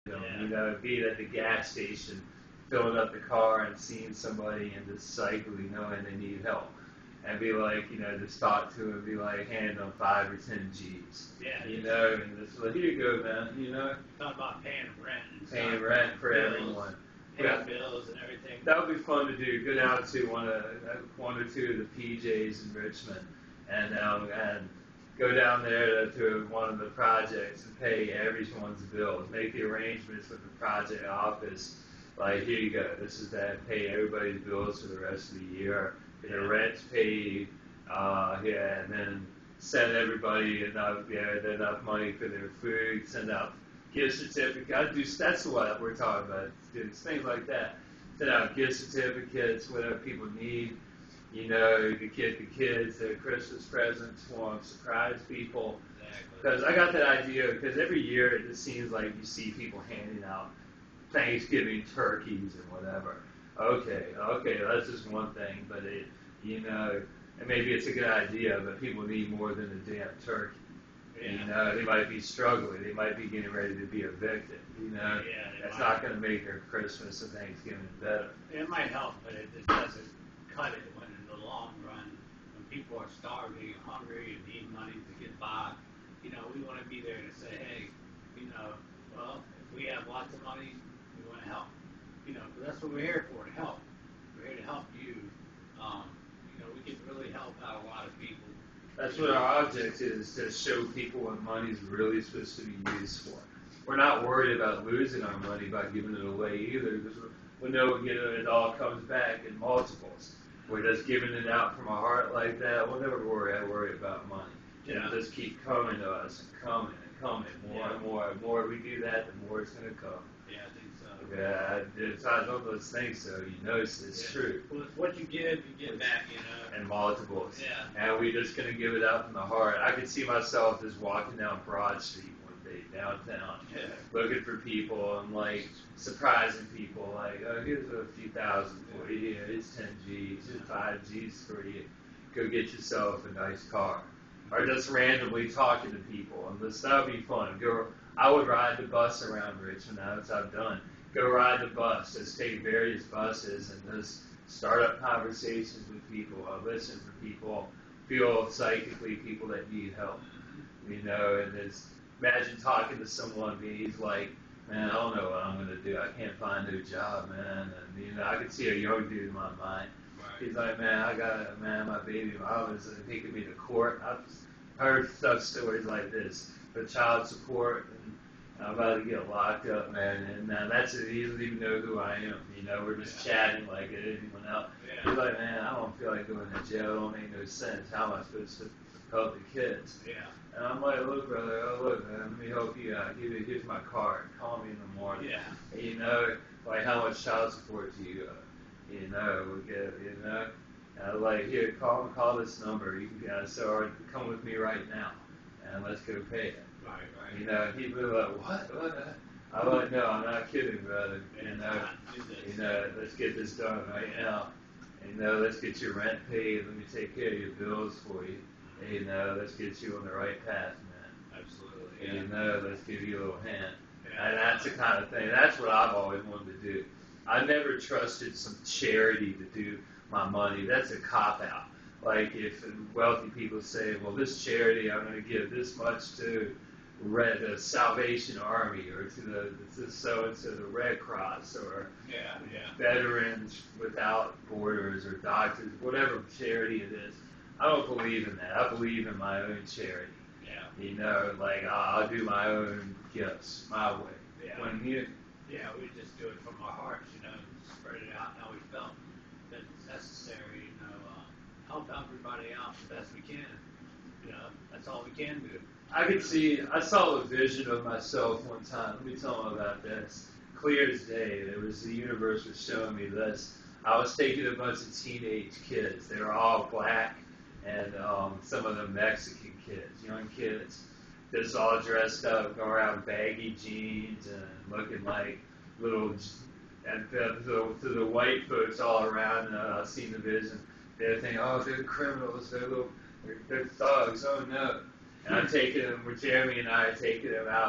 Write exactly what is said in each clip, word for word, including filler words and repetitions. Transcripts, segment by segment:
Yeah. You know, being at the gas station, filling up the car and seeing somebody and just psychically knowing they need help. And be like, you know, just talk to him, be like, hand them five or ten G's. Yeah. You know, and just like, here you go, man, you know. Talk about paying rent and Paying stuff. rent for bills, everyone. Paying Yeah. bills and everything. That would be fun to do. Go down to one of one or two of the P Js in Richmond, and um, and go down there to, to one of the projects and pay everyone's bills. Make the arrangements with the project office. Like, here you go. This is that. Pay everybody's bills for the rest of the year. Get their rent's paid. Uh, yeah, and then send everybody enough, yeah, enough money for their food. Send out gift certificates. I do. That's what we're talking about. It's things like that. Send out gift certificates, whatever people need. You know, you could get the kids their Christmas presents for them, surprise people. Because I got that idea. Because every year it just seems like you see people handing out Thanksgiving turkeys and whatever. Okay, okay, that's just one thing, but it, you know, and maybe it's a good idea, but people need more than a damn turkey. Yeah. You know, they might be struggling. They might be getting ready to be evicted. You know, yeah, that's might. not going to make their Christmas and Thanksgiving better. It might help, but it just doesn't cut it when in the long run, when people are starving, hungry, and need money to get by. You know, we want to be there to say, hey, you know, well, if we have lots of money, we want to help. You know, that's what we're here for, to help. We're here to help you. Um, you know, we can really help out a lot of people. That's what our object is, to show people what money's really supposed to be used for. We're not worried about losing our money by giving it away either, because we know you know, it all comes back in multiples. We're just giving it out from our heart like that. We'll never worry. I worry about money. Yeah. It'll just keep coming to us and coming and coming more yeah. and more. The more we do that, the more it's going to come. Yeah, I think so. Yeah, it's not one of those things, though. You notice it's yeah. true. Well, it's what you give, you get back, you know. And multiples. Yeah. And we're just going to give it out from the heart. I could see myself just walking down Broad Street one day, downtown, yeah. looking for people and, like, surprising people. Like, oh, here's a few thousand for you. Here, it's ten G's. Here's five G's for you. Go get yourself a nice car. Or just randomly talking to people. And this, that would be fun. Go. I would ride the bus around Richmond. That's what I've done. Go ride the bus. Just take various buses and just start up conversations with people. I listen for people. Feel psychically people that need help. You know, and just imagine talking to someone and he's like, man, I don't know what I'm going to do. I can't find a job, man. And, you know, I could see a young dude in my mind. He's like, man, I got, man, my baby mom is taking me to court. I've heard stuff, stories like this for child support, and I'm about to get locked up, man. And uh, that's it. He doesn't even know who I am. You know, we're just yeah. chatting like anyone else. Yeah. He's like, man, I don't feel like going to jail. It don't make no sense. How am I supposed to help the kids? Yeah. And I'm like, look, brother, oh, look, man, let me help you out. Give you, here's my card. Call me in the morning. Yeah. And, you know, like, how much child support do you uh, You know, we get, you know, uh, like, here, call call this number. You can, uh, so, or come with me right now, and let's go pay it. Right, right. You know, people are like, what? What? I'm like, no, I'm not kidding, brother. You know, you know, let's get this done right now. You know, let's get your rent paid. Let me take care of your bills for you. You know, let's get you on the right path, man. Absolutely. Yeah. You know, let's give you a little hand. Yeah. And that's the kind of thing. That's what I've always wanted to do. I never trusted some charity to do my money. That's a cop-out. Like if wealthy people say, well, this charity, I'm going to give this much to Red, the Salvation Army, or to the to so-and-so, the Red Cross, or yeah, yeah. Veterans Without Borders, or doctors, whatever charity it is. I don't believe in that. I believe in my own charity. Yeah. You know, like I'll, I'll do my own gifts, my way. Yeah. When you, Yeah, we just do it from our hearts, you know, spread it out how we felt that it's necessary, you know, uh, help everybody out the best we can. You know, that's all we can do. I could see, I saw a vision of myself one time. Let me tell them about this. Clear as day. It was, the universe was showing me this. I was taking a bunch of teenage kids. They were all black and um, some of them Mexican kids, young kids. Just all dressed up, going around baggy jeans and looking like little, and to the, to the white folks all around, uh, I've seen the vision. They're thinking, oh, they're criminals, they're little, they're, they're thugs, oh no. And I'm taking them, where Jeremy and I are taking them out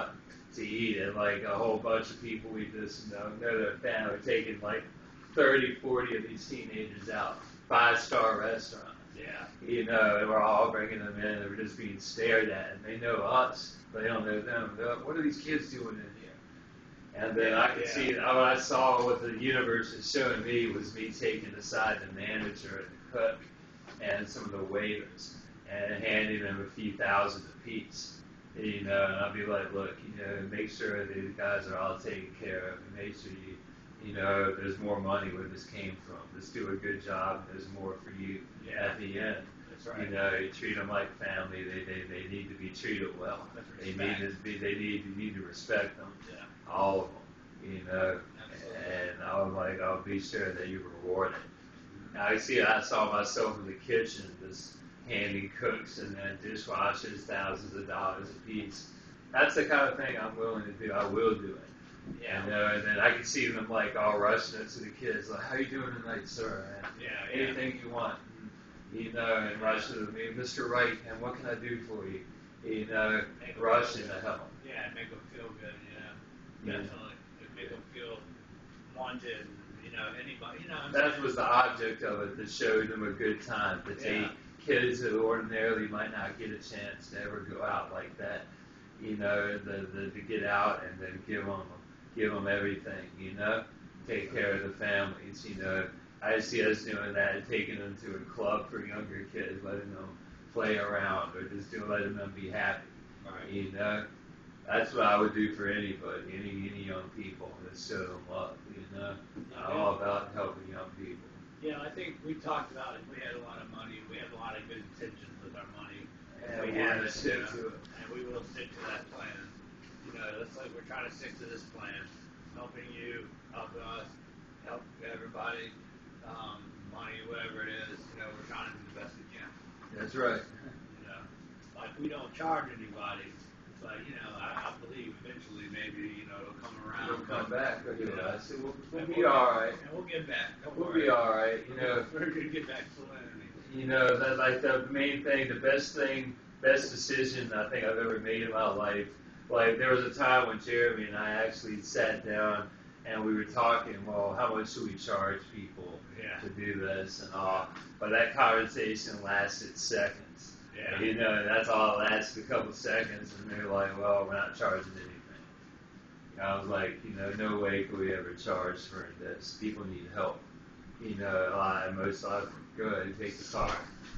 to eat, and like a whole bunch of people we just know, know their family taking like thirty, forty of these teenagers out, five star restaurants. Yeah. You know, and we're all bringing them in, and we're just being stared at, and they know us, but they don't know them. They're like, what are these kids doing in here? And then I could yeah. see, what I saw what the universe is showing me was me taking aside the manager and the cook and some of the waiters and handing them a few thousand apiece. You know, and I'll be like, look, you know, make sure these guys are all taken care of, and make sure you, you know, there's more money where this came from. Let's do a good job. There's more for you yeah. at the end. That's right. You know, you treat them like family. They they, they need to be treated well. They need to be. They need you need to respect them. Yeah. All of them. You know, absolutely. And I was like, I'll be sure that you reward it. Now, I see. I saw myself in the kitchen, just handing cooks and then dishwashers thousands of dollars a piece. That's the kind of thing I'm willing to do. I will do it. Yeah. You know, and then I can see them like all rushing it to the kids, like, how you doing tonight, sir? And yeah, anything yeah. you want. And, you know, and rushing to me, Mister Wright, and what can I do for you? You know, rushing to help. Yeah, make them feel good, you know. Yeah. Definitely. Make them feel wanted, you know, anybody, you know. That was the object of it, to show them a good time, to take yeah. kids who ordinarily might not get a chance to ever go out like that, you know, the, the, to get out and then give them give them everything, you know, take care of the families, you know. I see us doing that, taking them to a club for younger kids, letting them play around, or just do, letting them be happy, right. You know. That's what I would do for anybody, any any young people, just show them love, you know. I'm all about helping young people. Yeah, I think we talked about it. We had a lot of money. We had a lot of good intentions with our money. And we we have want to it, stick you know, to it. and we will stick to that plan. You know, that's like we're trying to stick to this plan, helping you, helping us, help everybody, um, money, whatever it is. You know, we're trying to do the best we can. That's right. You know, like we don't charge anybody, but you know, I, I believe eventually maybe you know it'll come around. We'll come back. We'll, you know, so we'll, we'll and be we'll, all right. And we'll get back. Don't We'll worry. be all right. You know, we're gonna get back to learning. You know, that like the main thing, the best thing, best decision I think I've ever made in my life. Like there was a time when Jeremy and I actually sat down and we were talking, well, how much should we charge people yeah. to do this and all? But that conversation lasted seconds. Yeah. You know, that's all it lasted, a couple seconds, and they're like, well, we're not charging anything. And I was like, you know, no way could we ever charge for this. People need help. You know, a lot, most of us go ahead and take the car.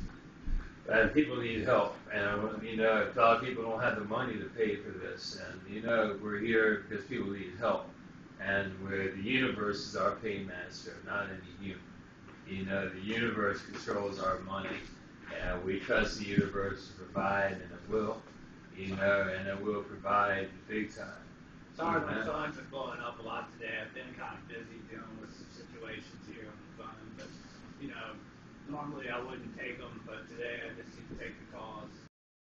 And people need help, and you know, a lot of people don't have the money to pay for this, and you know, we're here because people need help, and where the universe is our paymaster, not any human. You know, the universe controls our money, and we trust the universe to provide, and it will. You know, and it will provide big time. Sorry, my phones are blowing up a lot today. I've been kind of busy dealing with some situations here on the phone, but you know. Normally I wouldn't take them, but today I just need to take the calls.